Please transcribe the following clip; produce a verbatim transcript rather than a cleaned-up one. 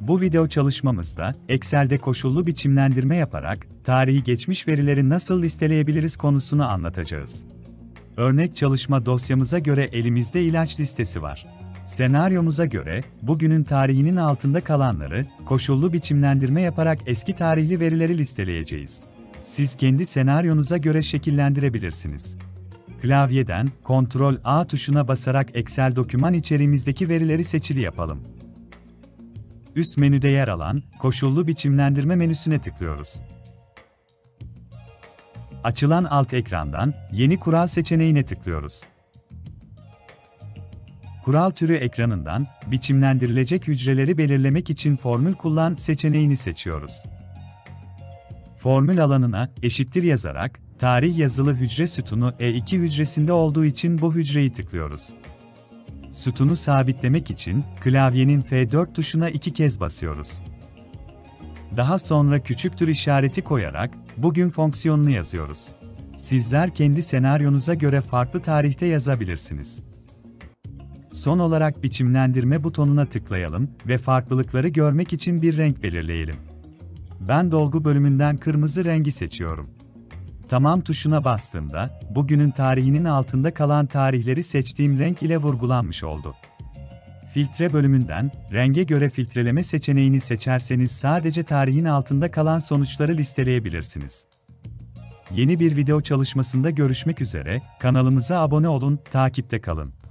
Bu video çalışmamızda, Excel'de koşullu biçimlendirme yaparak, tarihi geçmiş verileri nasıl listeleyebiliriz konusunu anlatacağız. Örnek çalışma dosyamıza göre elimizde ilaç listesi var. Senaryomuza göre, bugünün tarihinin altında kalanları, koşullu biçimlendirme yaparak eski tarihli verileri listeleyeceğiz. Siz kendi senaryonuza göre şekillendirebilirsiniz. Klavyeden, kontrol A tuşuna basarak Excel doküman içeriğimizdeki verileri seçili yapalım. Üst menüde yer alan, koşullu biçimlendirme menüsüne tıklıyoruz. Açılan alt ekrandan, yeni kural seçeneğine tıklıyoruz. Kural türü ekranından, biçimlendirilecek hücreleri belirlemek için formül kullan seçeneğini seçiyoruz. Formül alanına, eşittir yazarak, tarih yazılı hücre sütunu E iki hücresinde olduğu için bu hücreyi tıklıyoruz. Sütunu sabitlemek için, klavyenin F dört tuşuna iki kez basıyoruz. Daha sonra küçüktür işareti koyarak, bugün fonksiyonunu yazıyoruz. Sizler kendi senaryonuza göre farklı tarihte yazabilirsiniz. Son olarak biçimlendirme butonuna tıklayalım ve farklılıkları görmek için bir renk belirleyelim. Ben dolgu bölümünden kırmızı rengi seçiyorum. Tamam tuşuna bastığımda, bugünün tarihinin altında kalan tarihleri seçtiğim renk ile vurgulanmış oldu. Filtre bölümünden, renge göre filtreleme seçeneğini seçerseniz sadece tarihin altında kalan sonuçları listeleyebilirsiniz. Yeni bir video çalışmasında görüşmek üzere, kanalımıza abone olun, takipte kalın.